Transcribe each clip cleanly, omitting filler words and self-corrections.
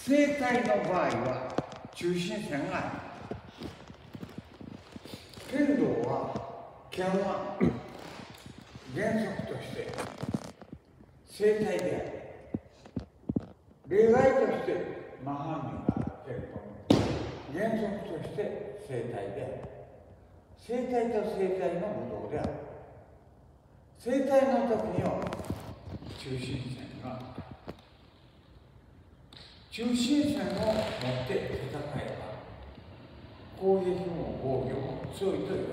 正対の場合は中心線がある。剣道は剣は原則として正対である。例外として真反面があるけれども、原則として正対である。正対と正対の武道である。正対の時には中心線がある。中心線を持って戦えば攻撃も防御も強いと言われている。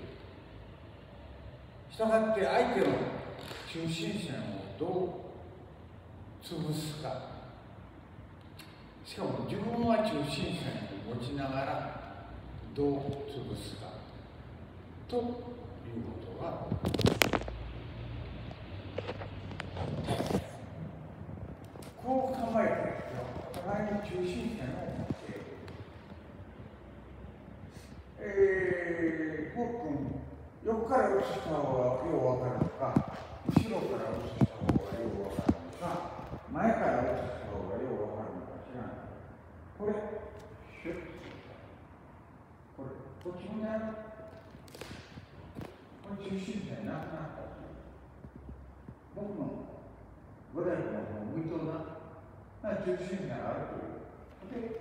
したがって相手の中心線をどう潰すか、しかも自分は中心線を持ちながらどう潰すかということがこう構えてお互いに中心線を持っている。こう君、横から打つした方がようわかるのか、後ろから打つした方がようわかるのか、前から打つした方がようわかるのか知らない。これ、シュッ、これ、こっちもね、これ中心線なくなった。僕の五代の方向いとうな。中心線があるという。で、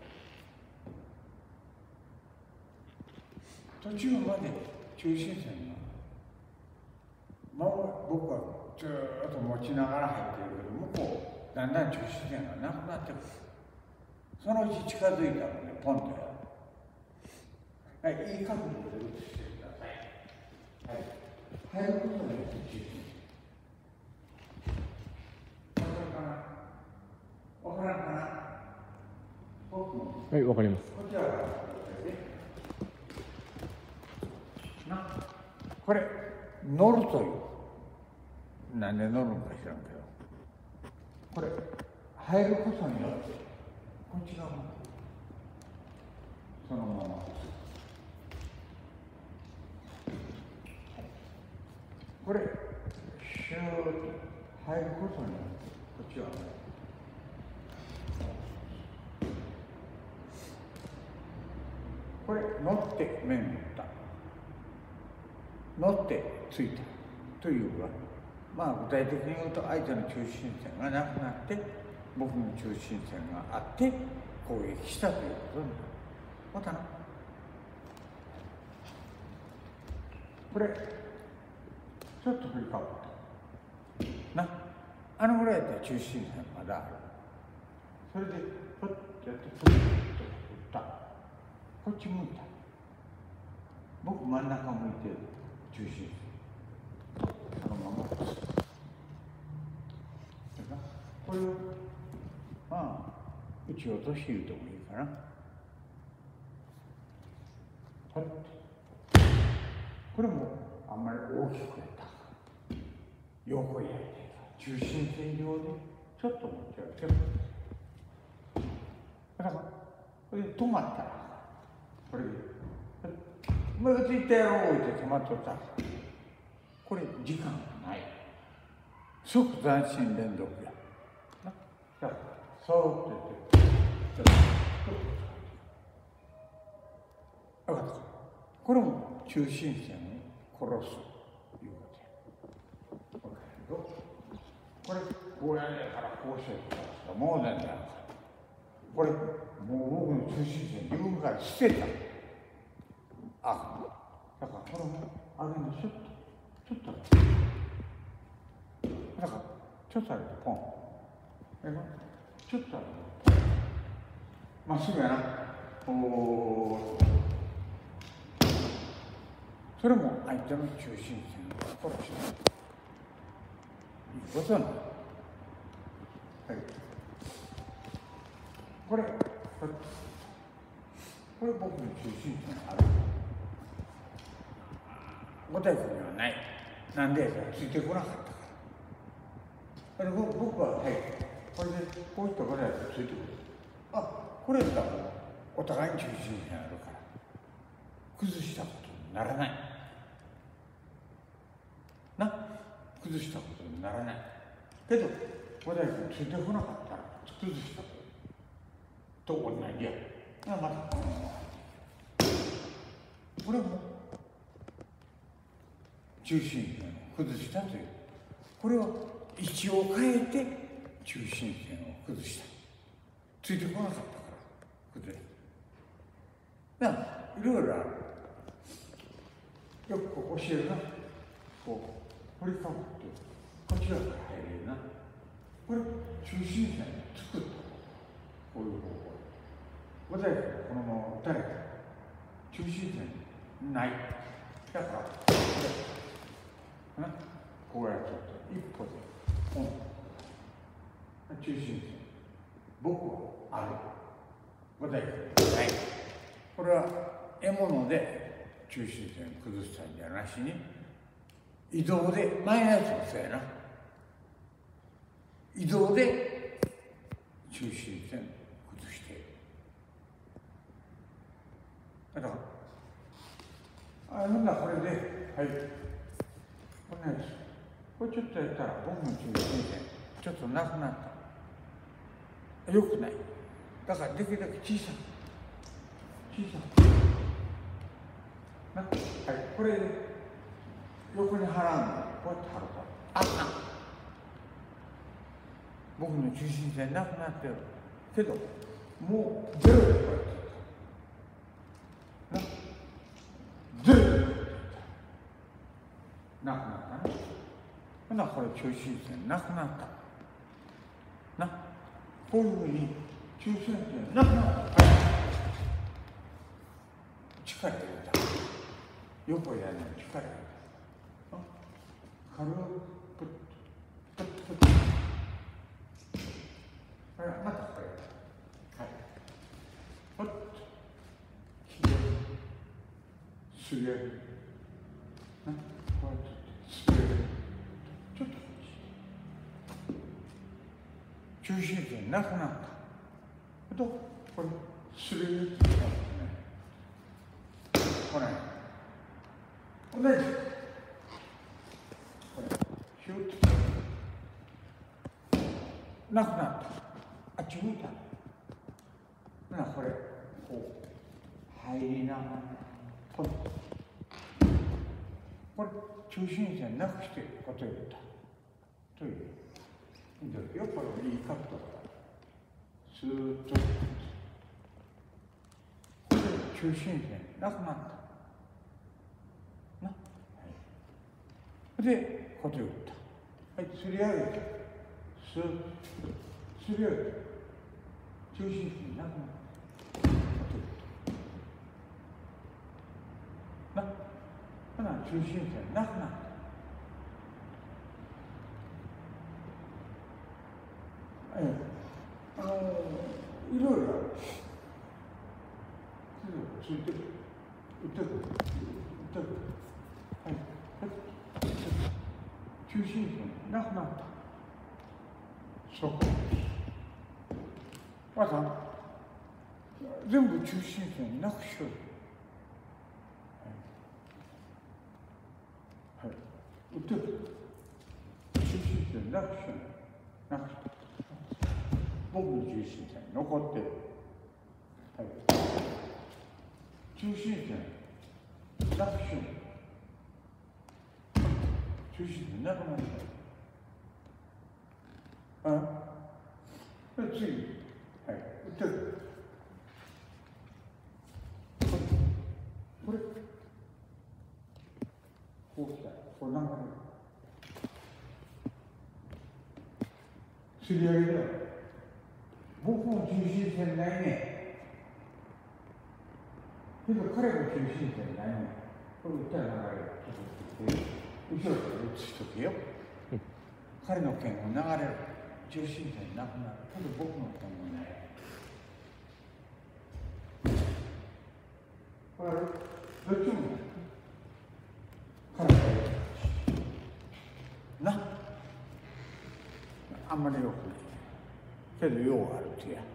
途中まで中心線が、僕はずっと持ちながら入っているけど、向こう、だんだん中心線がなくなってくる。そのうち近づいたので、ポンとやる。はい、いい角度で打ちしてください。はい。入ることによって中心線。わからんかな。 はい、わかります。 こちらからな、これ乗るという。なんで乗るのか知らんけど、これ入ることによってこっち側もそのままこれシューッと入ることによってこっち側これ乗って面に打った。乗ってついたというわ。まあ具体的に言うと相手の中心線がなくなって僕の中心線があって攻撃したということになる。またな。これちょっと振り変わった。な。あのぐらいだったら中心線まだある。それでふっとやってふっと振った。こっち向いた。僕真ん中向いてる。中心線。そのまま。これをまあ打ち落とし言うてもいいかな。はい。これもあんまり大きくやった。横やりたい。中心線上でちょっと持ち上げて。だからこれで止まったらこれでもうついてやろうって止まっとった。これ時間がない。即斬新連続や。じゃあそうって言って、分かった。これも中心線を殺すということや。分かるよ。これこうやねからこうしてたらもうねんだよ。これもう僕の中心線自分から捨てた。あ、だからこれもあれにちょっとだからちょっとあれポン。ちょっとあれまっすぐやな。おそれも相手の中心線を殺していいことなの。はい。これ僕の中心線ある。五体君にはない。なんでついてこなかったから。僕は、はい、これでこういったことやついてくる。あ、これだったらお互いに中心線あるから崩したことにならない。な、崩したことにならない。けど五代君ついてこなかったら崩したことと同じや。またこれも中心線を崩したという、これは位置を変えて中心線を崩した。ついてこなかったから崩れた。いろいろある。よくこう教えるな。こう掘りかぶってこちらから入れるな。これ中心線作った。こういう方法。私はこのまま打たれた。中心線ない。だからこれな、こうやって一歩でポン。中心線。僕はある。私はない。これは獲物で中心線を崩したんじゃなしに、移動でマイナスのせやな。移動で中心線を崩している。だからほんならこれで、はい、こんなやつ。これちょっとやったら僕の中心線ちょっとなくなった。よくない。だからできるだけ小さく。はい、これ横に払うの。こうやって貼るから。あかん。僕の中心線なくなってるけど、もうゼロでこうやってゼロでなくなったね。ほなこれ中心線なくなったな。こういうふうに中心線なくなった。力入れた。横やるのに力入れた。軽くプップップッ。またこれ。はい。プッと。ひげ。すげえ。こうやってすげえ。ちょっと中心線なくなった。と、これ、すげえ。これ。同じ。これ、ヒュッと。なくなった。あっち向いた。これ、こう、入りながら、これ、中心線なくしてこうやった。という。よくこれ、いい角度だ。スーッと。これで中心線なくなった。で、こうやって打った。はい、釣り上げて、スーッと、釣り上げて、中心線なくなった。ほな、中心線なくなった。いろいろある。ついてくる。打ってくる。はい。中心線なくなった。そこ。また、全部中心線なくしよう。はい。打ってくる。中心線なくしよう。なくした。僕の中心線残ってる。はい。中心線なくしよう。中心線なくなった。次。はい。打ってくる。これ。こう来た。これ流れる。釣り上げだよ。僕も中心線ないね。けど彼も中心線ないね。これ打ったら流れる。後ろから打つしとけよ。彼の剣も流れる。中心線なくなる。けど僕の剣もない。これどっちもない。彼がな。あんまりよくない。けど用があるってや。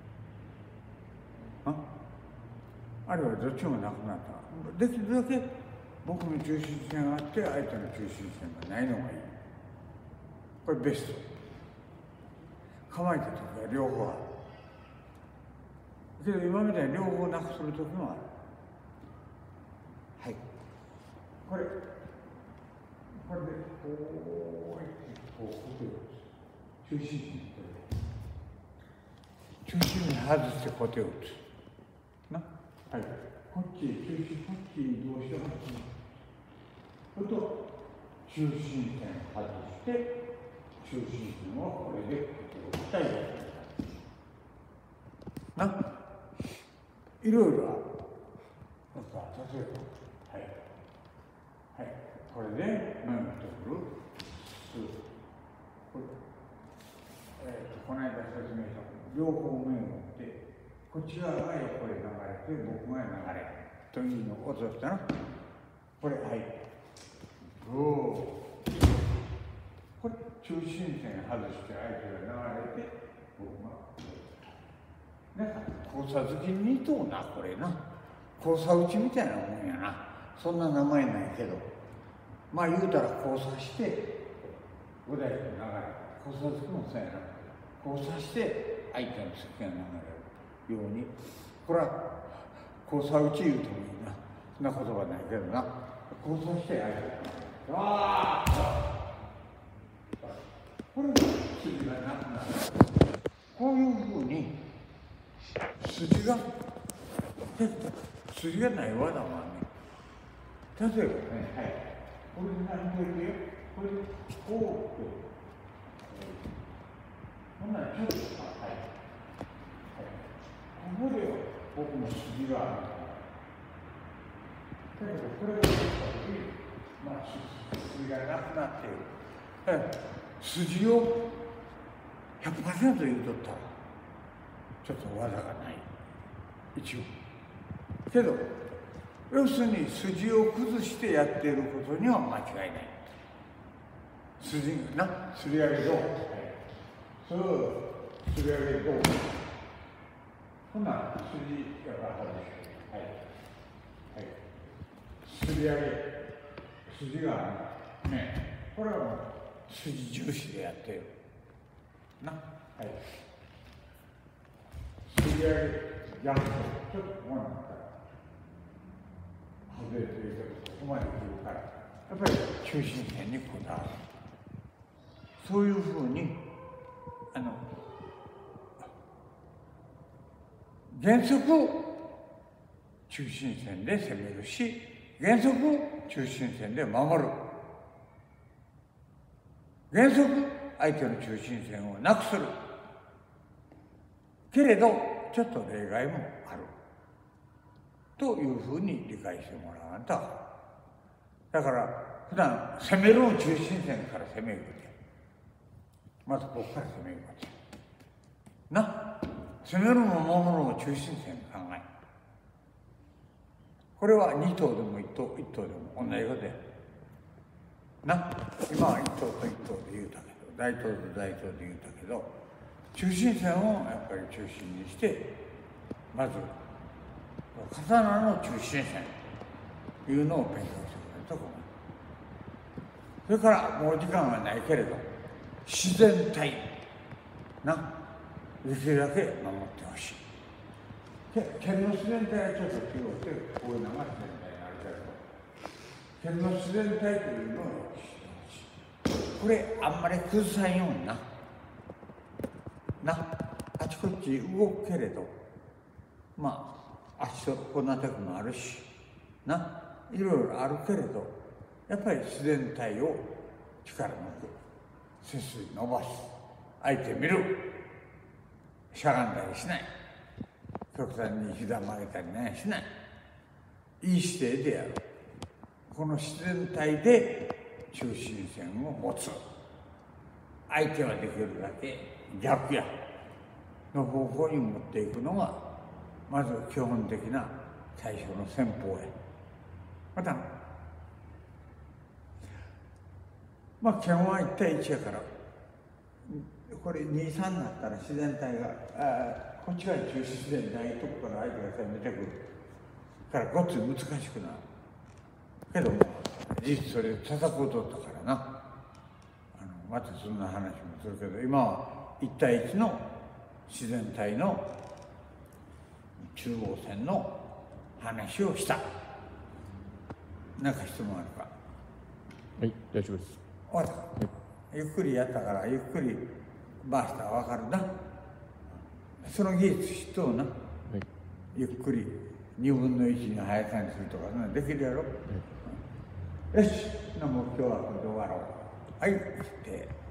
あれはどっちもなくなった。できるだけ僕の中心線があって相手の中心線がないのがいい。これベスト。構えた時は両方ある。 けど今みたいに両方なくする時もある。はい。これでこうやってこう中心に中心に外して小手を打つ。な。はい。こっちへ中心、こっちへ移動してこっちに。それと中心線外して中心線をこれでこう打ったりな。いろいろある。例えば、はい。はい。これで面を取る。この間説明した両方面を持ってこっち側が横へ流れて僕が流れというのを落としたの。これはいこれ中心線外して相手が流れて僕がなんか交差好きに似とうなこれな交差打ちみたいなもんやな。そんな名前ないけどまあ言うたら交差して五代の流れ交差好きもそうやな。交差して相手の好きが流れるようにこれは交差打ち言うともいいな。そんな言葉ないけどな。交差して相手が流れる。わあこれが筋がなくなる。こういうふうに筋がないわだもんね。例えばね、はい、これで何と言うよ。これこうこんなにちょっとはい、ここでは僕の筋があるだけどこれがまあ筋がなくなっている。筋を 100% 言うとったらちょっと技がない一応けど要するに筋を崩してやっていることには間違いない。筋がなすり上げどうそうすり上げどうこんな筋が外してはいはいすり上げ筋があるね。これはもう筋重視でやってるな。はいすり上げ逆ちょっとここになったら外れてるけどここまで来るからやっぱり中心線にこだわる。そういうふうに原則中心線で攻めるし原則中心線で守る。原則相手の中心線をなくするけれどちょっと例外もあるというふうに理解してもらわんと。だから普段攻めるの中心線から攻めることや。まずここから攻めることやな。攻めるのも守るのも中心線の考え。これは2頭でも1頭でも同じことやな。今は1頭と1頭で言うたけど大頭と大頭で言うたけど中心線をやっぱり中心にしてまず刀の中心線というのを勉強してくれると思う。それからもう時間はないけれど自然体なできるだけ守ってほしい。剣の自然体はちょっと違ってこういうのが自然体になるけど剣の自然体というのを知ってほしい。これあんまり崩さんようになあちこち動くけれどまあ足とこんな時もあるしいろいろあるけれどやっぱり自然体を力抜く背筋伸ばす相手見るしゃがんだりしない極端に膝曲げたりねしないいい姿勢でやる。この自然体で中心線を持つ。相手はできるだけ逆やの方向に持っていくのがまず基本的な最初の戦法や。またまあ基本は1対1やからこれ2、3になったら自然体がこっち側に中心自然体とこから相手が攻めてくるからごっつい難しくなるけども実質それ叩こうとったからなまたそんな話もするけど今は1対1の自然体の中央線の話をした。なんか質問あるか？ はい、大丈夫です。 終わったか、はい、ゆっくりやったからゆっくり回したら分かるな。その技術知っとうな、はい、ゆっくり2分の1の速さにするとかできるやろ、はい、よし、もう今日はこれで終わろう。はい、して